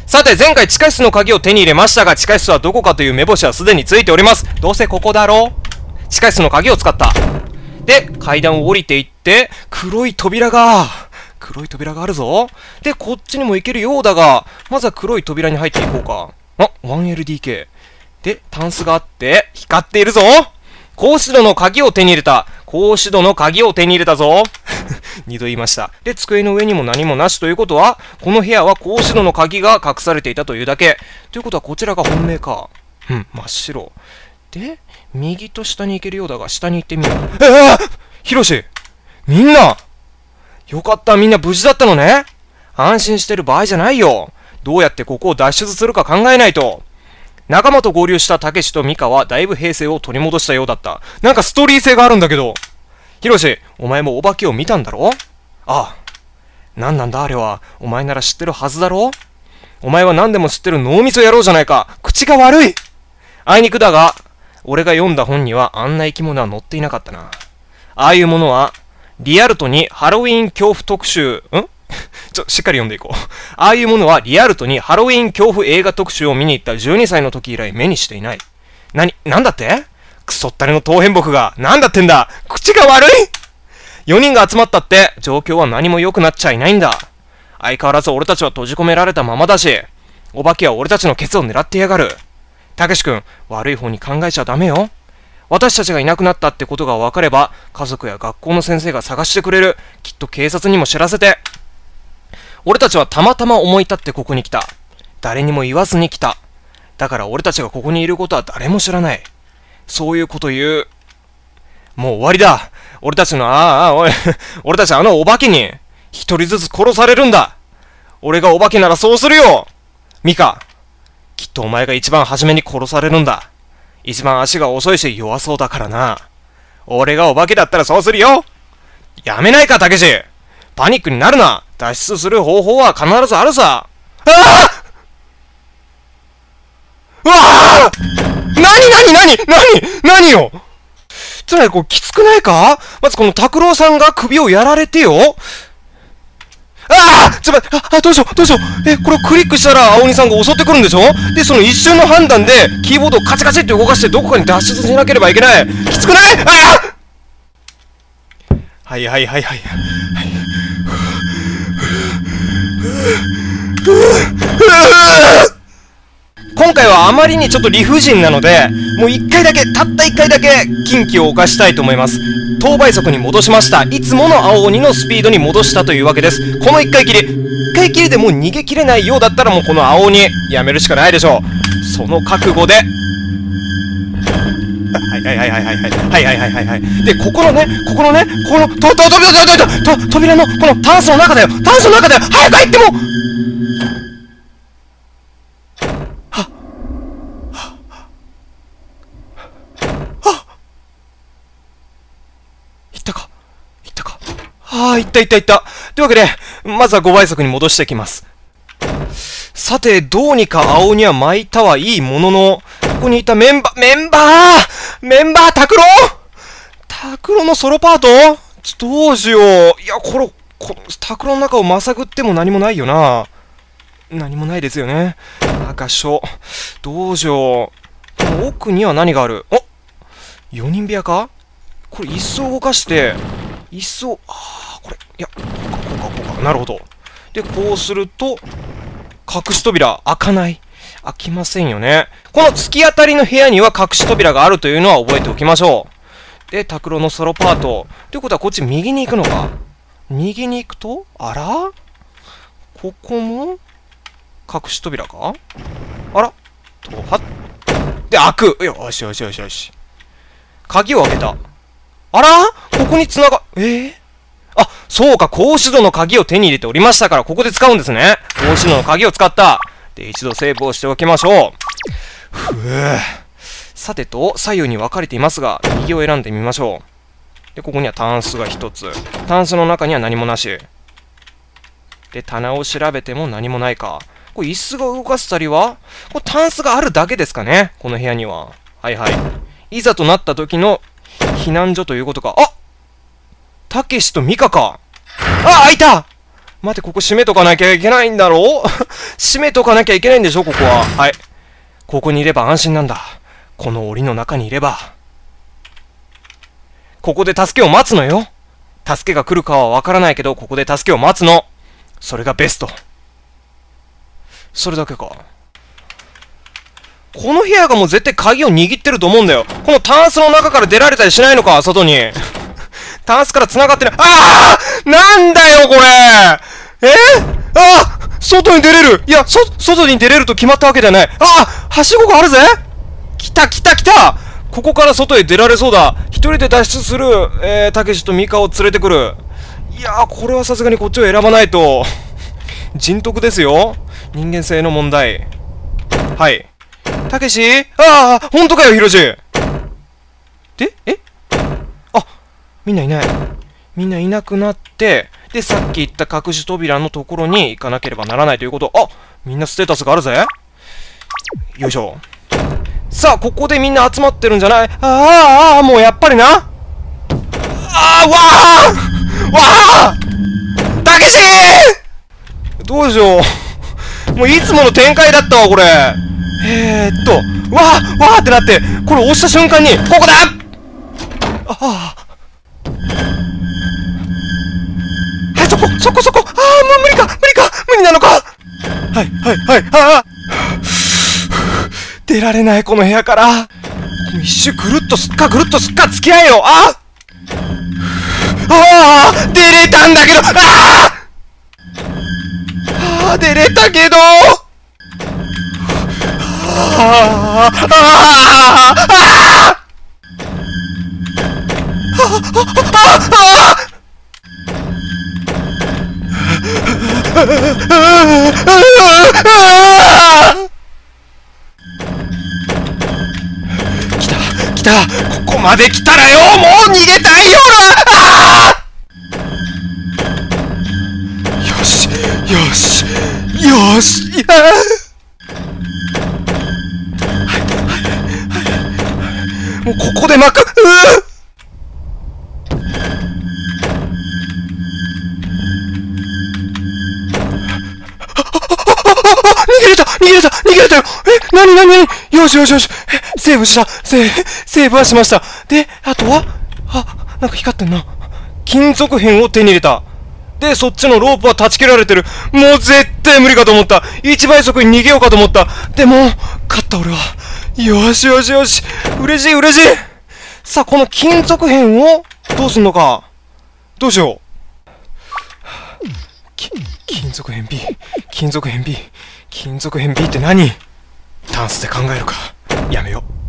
さて、前回地下室の鍵を手に入れましたが、地下室はどこかという目星はすでについております。どうせここだろう。地下室の鍵を使った。で、階段を降りていって、黒い扉があるぞ。で、こっちにも行けるようだが、まずは黒い扉に入っていこうか。あ、1LDK。で、タンスがあって、光っているぞ。格子戸の鍵を手に入れた。格子戸の鍵を手に入れたぞ。2度言いました。で、机の上にも何もなしということは、この部屋は格子戸の鍵が隠されていたというだけ。ということは、こちらが本命か。真っ白。で、右と下に行けるようだが、下に行ってみよう。ヒロシ、みんなよかった、みんな無事だったのね。安心してる場合じゃないよ。どうやってここを脱出するか考えないと。仲間と合流したたけしとミカはだいぶ平静を取り戻したようだった。なんかストーリー性があるんだけど。ヒロシ、お前もお化けを見たんだろ？ああ。なんなんだあれは。お前なら知ってるはずだろ？お前は何でも知ってる脳みそ野郎じゃないか。口が悪い。あいにくだが、俺が読んだ本にはあんな生き物は載っていなかったな。ああいうものは、リアルトにハロウィン恐怖特集、しっかり読んでいこう。ああいうものはリアルトにハロウィン恐怖映画特集を見に行った12歳の時以来目にしていない。なんだって？クソったれの当変木が、なんだってんだ！口が悪い！ 4 人が集まったって、状況は何も良くなっちゃいないんだ。相変わらず俺たちは閉じ込められたままだし、お化けは俺たちのケツを狙ってやがる。たけし君、悪い方に考えちゃダメよ。私たちがいなくなったってことが分かれば、家族や学校の先生が探してくれる。きっと警察にも知らせて。俺たちはたまたま思い立ってここに来た。誰にも言わずに来た。だから俺たちがここにいることは誰も知らない。そういうこと言う。もう終わりだ。俺たち俺たちあのお化けに一人ずつ殺されるんだ。俺がお化けならそうするよ。ミカ、きっとお前が一番初めに殺されるんだ。一番足が遅いし弱そうだからな。俺がお化けだったらそうするよ。やめないか、たけし。パニックになるな。脱出する方法は必ずあるさ。何よ。つまりこうきつくないか？まずこの拓郎さんが首をやられてよ。どうしよう。これをクリックしたら青鬼さんが襲ってくるんでしょ？で、その一瞬の判断でキーボードをカチカチって動かしてどこかに脱出しなければいけない。きつくない？はい。今回はあまりにちょっと理不尽なので、もうたった一回だけ禁忌を犯したいと思います。等倍速に戻しました。いつもの青鬼のスピードに戻したというわけです。この一回きりでもう逃げ切れないようだったらもうこの青鬼やめるしかないでしょう。その覚悟で。で、ここの扉のこのタンスの中だよ。早く入っても。いった。というわけで、まずは5倍速に戻していきます。さて、どうにか青には巻いたはいいものの、ここにいたメンバー、拓郎のソロパート？どうしよう。いや、拓郎の中をまさぐっても何もないよな。何もないですよね。合唱。どうしよう。この奥には何がある？4人部屋か？これ椅子を動かして、こうか。なるほど。で、こうすると、隠し扉、開きませんよね。この突き当たりの部屋には隠し扉があるというのは覚えておきましょう。で、拓郎のソロパート。ということは、こっち右に行くのか。右に行くと、ここも、隠し扉か？で、開く。よし。鍵を開けた。ここに繋が、そうか、格子戸の鍵を手に入れておりましたから、ここで使うんですね。格子戸の鍵を使った。で、一度セーブをしておきましょう。さてと、左右に分かれていますが、右を選んでみましょう。で、ここにはタンスが一つ。タンスの中には何もなし。で、棚を調べても何もないか。これ椅子が動かせたりは、これタンスがあるだけですかね、この部屋には。いざとなった時の避難所ということか。たけしとミカか。開いた！ 待って、ここ閉めとかなきゃいけないんだろ閉めとかなきゃいけないんでしょ、ここは。はい。ここにいれば安心なんだ。この檻の中にいれば。ここで助けを待つのよ。助けが来るかはわからないけど、ここで助けを待つの。それがベスト。それだけか。この部屋がもう絶対鍵を握ってると思うんだよ。このタンスの中から出られたりしないのか、外に。タンスから繋がってない。ああなんだよ、これ外に出れるいや、外に出れると決まったわけじゃない。はしごがあるぜ来た来た来たここから外へ出られそうだ。一人で脱出する、たけしとミカを連れてくる。いやー、これはさすがにこっちを選ばないと。人徳ですよ。人間性の問題。はい。たけしほんとかよ、ひろし。でみんないない。みんないなくなって、で、さっき言った隠し扉のところに行かなければならないということ。みんなステータスがあるぜ。よいしょ。さあ、ここでみんな集まってるんじゃないもうやっぱりな。わたけしどうしよう。もういつもの展開だったわ、これ。わーってなって、これ押した瞬間に、ここだそこもう無理なのか出られない、この部屋から。一周ぐるっとすっか付き合えよ。出れたんだけど出れたけど来たここまで来たらよ、もう逃げたいよよしもうここで巻く逃げれたよ何よしセーブしたセーブはしました。で、あとはなんか光ってんな。金属片を手に入れた。で、そっちのロープは断ち切られてる。もう絶対無理かと思った。1倍速に逃げようかと思った。でも、勝った俺は。よし嬉しいさあ、この金属片をどうすんのか。どうしよう。金属片 Bって何？タンスで考えるか。やめよう。